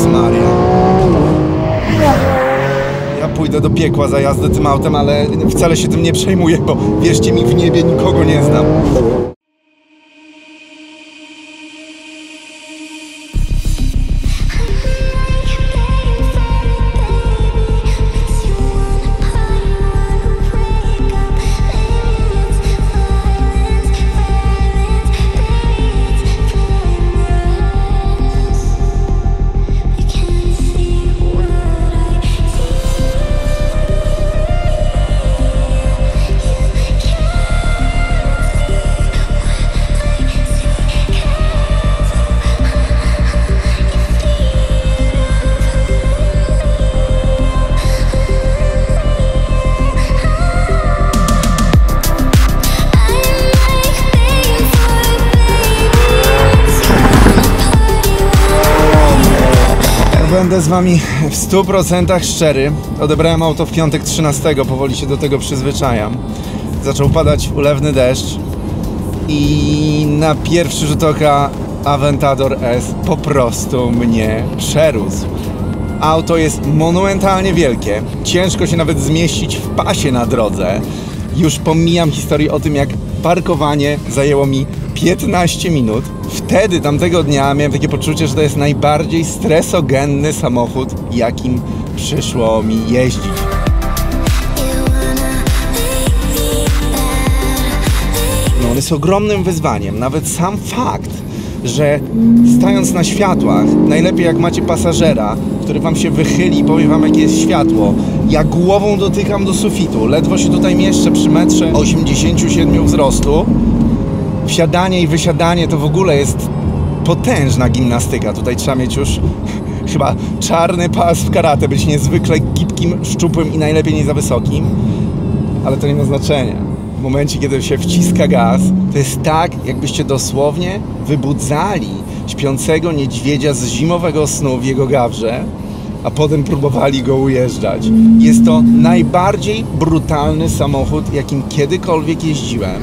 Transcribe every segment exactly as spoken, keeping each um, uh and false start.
Maria. Ja pójdę do piekła za jazdę tym autem, ale wcale się tym nie przejmuję, bo wierzcie mi, w niebie nikogo nie znam. Będę z wami w stu procentach szczery. Odebrałem auto w piątek trzynastego, powoli się do tego przyzwyczajam. Zaczął padać ulewny deszcz i na pierwszy rzut oka Aventador S po prostu mnie przerósł. Auto jest monumentalnie wielkie, ciężko się nawet zmieścić w pasie na drodze. Już pomijam historię o tym, jak parkowanie zajęło mi piętnaście minut. Wtedy, tamtego dnia, miałem takie poczucie, że to jest najbardziej stresogenny samochód, jakim przyszło mi jeździć. No, on jest ogromnym wyzwaniem. Nawet sam fakt, że stając na światłach, najlepiej jak macie pasażera, który wam się wychyli i powie wam, jakie jest światło, ja głową dotykam do sufitu, ledwo się tutaj mieszczę przy metrze osiemdziesięciu siedmiu wzrostu. Wsiadanie i wysiadanie to w ogóle jest potężna gimnastyka. Tutaj trzeba mieć już chyba czarny pas w karate, być niezwykle gibkim, szczupłym i najlepiej nie za wysokim. Ale to nie ma znaczenia. W momencie, kiedy się wciska gaz, to jest tak, jakbyście dosłownie wybudzali śpiącego niedźwiedzia z zimowego snu w jego gawrze, a potem próbowali go ujeżdżać. Jest to najbardziej brutalny samochód, jakim kiedykolwiek jeździłem.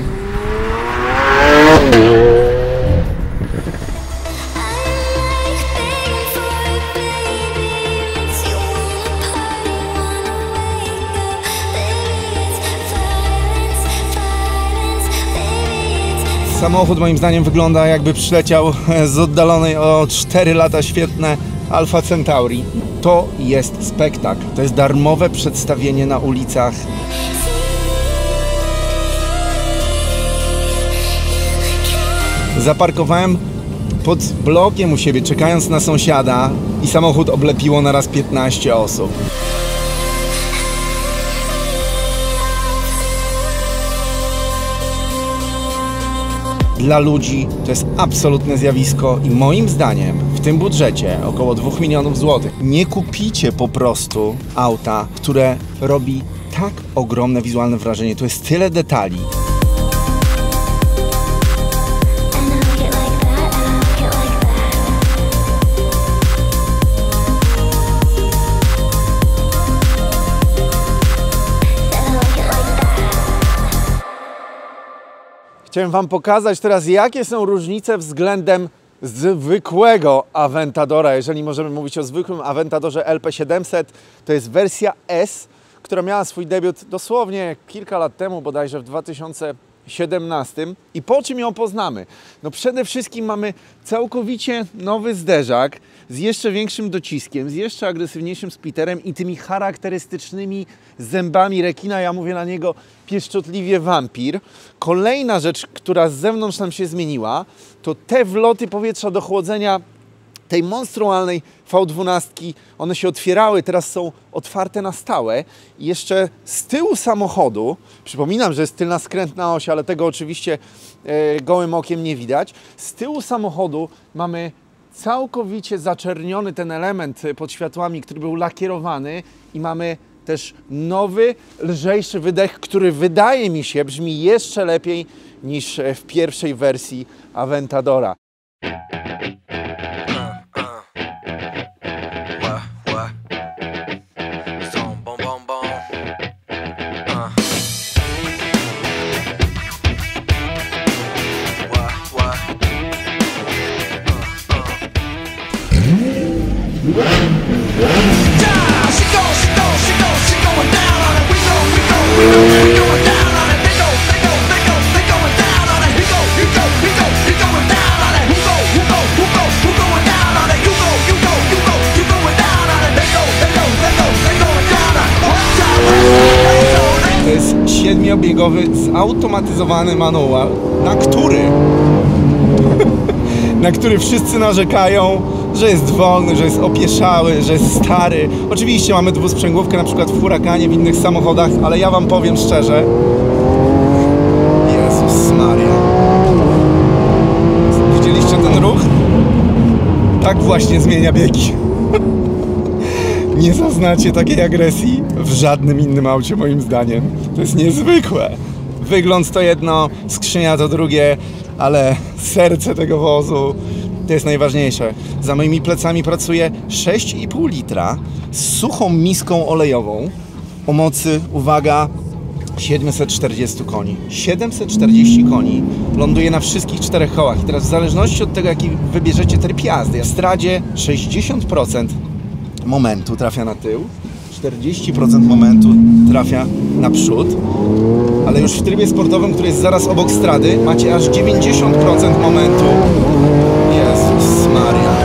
Samochód moim zdaniem wygląda, jakby przyleciał z oddalonej o cztery lata świetne Alfa Centauri. To jest spektakl. To jest darmowe przedstawienie na ulicach. Zaparkowałem pod blokiem u siebie, czekając na sąsiada, i samochód oblepiło naraz piętnaście osób. Dla ludzi to jest absolutne zjawisko i moim zdaniem w tym budżecie około dwóch milionów złotych nie kupicie po prostu auta, które robi tak ogromne wizualne wrażenie. To jest tyle detali. Chciałem wam pokazać teraz, jakie są różnice względem zwykłego Aventadora. Jeżeli możemy mówić o zwykłym Aventadorze L P siedemset, to jest wersja S, która miała swój debiut dosłownie kilka lat temu, bodajże w dwa tysiące siedemnastym. I po czym ją poznamy? No przede wszystkim mamy całkowicie nowy zderzak z jeszcze większym dociskiem, z jeszcze agresywniejszym splitterem i tymi charakterystycznymi zębami rekina. Ja mówię na niego pieszczotliwie wampir. Kolejna rzecz, która z zewnątrz nam się zmieniła, to te wloty powietrza do chłodzenia tej monstrualnej V dwanaście, one się otwierały, teraz są otwarte na stałe. I jeszcze z tyłu samochodu, przypominam, że jest tylna skrętna oś, ale tego oczywiście e, gołym okiem nie widać. Z tyłu samochodu mamy całkowicie zaczerniony ten element pod światłami, który był lakierowany, i mamy też nowy, lżejszy wydech, który wydaje mi się brzmi jeszcze lepiej niż w pierwszej wersji Aventadora. To jest siedmiobiegowy, zautomatyzowany manual, na który na który wszyscy narzekają, że jest wolny, że jest opieszały, że jest stary. Oczywiście mamy dwusprzęgłówkę na przykład w Huracanie, w innych samochodach, ale ja wam powiem szczerze, Jezus Maria, widzieliście ten ruch? Tak właśnie zmienia biegi. Nie zaznacie takiej agresji w żadnym innym aucie, moim zdaniem. To jest niezwykłe. Wygląd to jedno, skrzynia to drugie, ale serce tego wozu to jest najważniejsze. Za moimi plecami pracuje sześć i pół litra z suchą miską olejową o mocy, uwaga, siedemset czterdzieści koni. siedemset czterdzieści koni ląduje na wszystkich czterech kołach. I teraz w zależności od tego, jaki wybierzecie tryb jazdy, w stradzie sześćdziesiąt procent momentu trafia na tył, czterdzieści procent momentu trafia na przód, ale już w trybie sportowym, który jest zaraz obok strady, macie aż dziewięćdziesiąt procent momentu. Jezus Maria.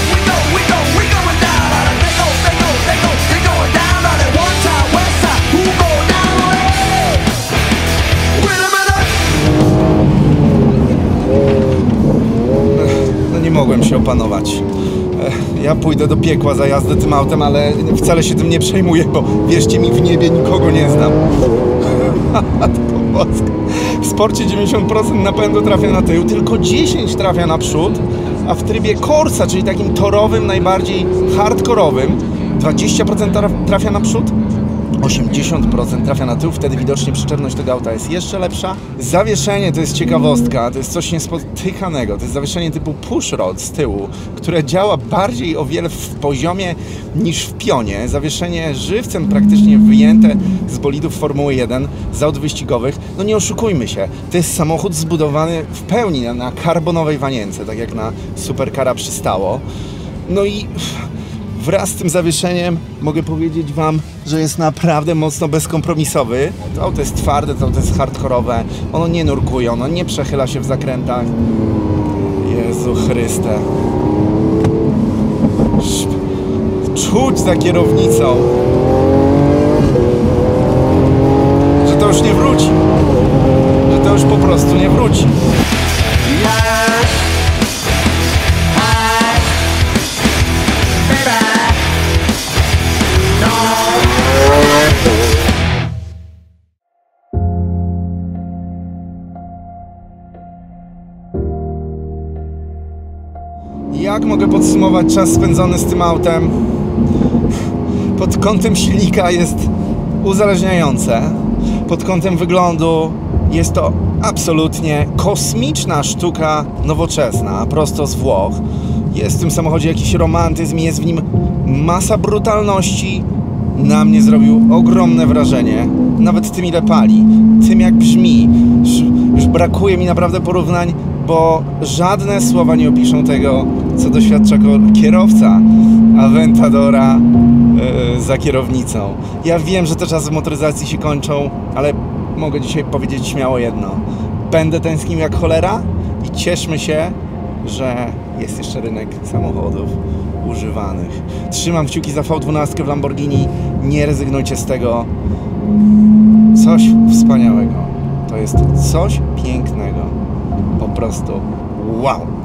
No nie mogłem się opanować. Ja pójdę do piekła za jazdę tym autem, ale wcale się tym nie przejmuję, bo wierzcie mi, w niebie nikogo nie znam. W sporcie dziewięćdziesiąt procent napędu trafia na tył, tylko dziesięć procent trafia na przód, a w trybie Corsa, czyli takim torowym, najbardziej hardkorowym, dwadzieścia procent trafia na przód, osiemdziesiąt procent trafia na tył, wtedy widocznie przyczepność tego auta jest jeszcze lepsza. Zawieszenie to jest ciekawostka, to jest coś niespotykanego, to jest zawieszenie typu pushrod z tyłu, które działa bardziej o wiele w poziomie niż w pionie. Zawieszenie żywcem praktycznie wyjęte z bolidów Formuły jeden, z aut wyścigowych. No nie oszukujmy się, to jest samochód zbudowany w pełni na, na karbonowej wanience, tak jak na supercara przystało. No i wraz z tym zawieszeniem mogę powiedzieć wam, że jest naprawdę mocno bezkompromisowy. To auto jest twarde, to auto jest hardkorowe, ono nie nurkuje, ono nie przechyla się w zakrętach. Jezu Chryste. Czuć za kierownicą, że to już nie wróci, że to już po prostu nie wróci. Jak mogę podsumować czas spędzony z tym autem? Pod kątem silnika jest uzależniające. Pod kątem wyglądu jest to absolutnie kosmiczna sztuka nowoczesna, prosto z Włoch. Jest w tym samochodzie jakiś romantyzm, jest w nim masa brutalności. Na mnie zrobił ogromne wrażenie. Nawet tym, ile pali, tym jak brzmi. Już brakuje mi naprawdę porównań, bo żadne słowa nie opiszą tego, co doświadcza kierowca Aventadora yy, za kierownicą. Ja wiem, że te czasy motoryzacji się kończą, ale mogę dzisiaj powiedzieć śmiało jedno. Będę tęsknił jak cholera i cieszmy się, że jest jeszcze rynek samochodów używanych. Trzymam kciuki za V dwanaście w Lamborghini. Nie rezygnujcie z tego. Coś wspaniałego. To jest coś pięknego. Po prostu wow.